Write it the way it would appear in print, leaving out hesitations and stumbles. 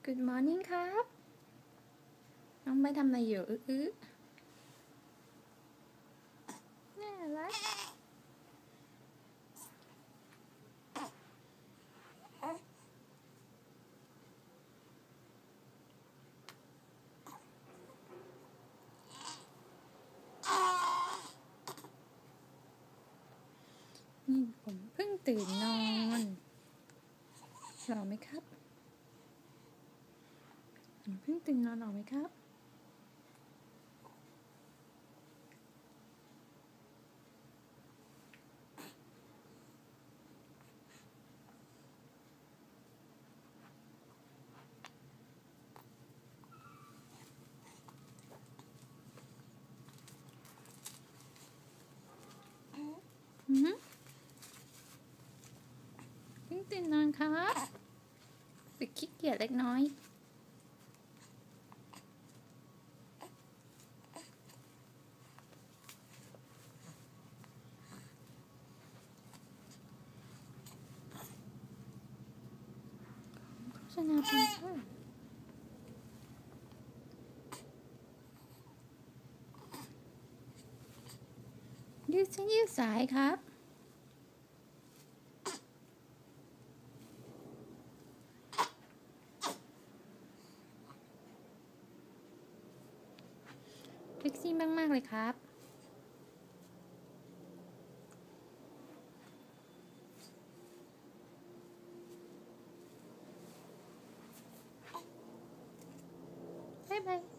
Good morning ครับ น้องไม่ทำอะไรอยู่น่ารักนี่ผมเพิ่งตื่นนอนหล่อไหมครับผมเพิ่งตื่นนอนหล่อไหมครับเพิ่งตื่นนอนครับไปขี้เกียจเล็กน้อยโฆษณาเป็นค่ะยืดเส้นยืดสายครับเซ็กซี่มากๆเลยครับบ๊ายบาย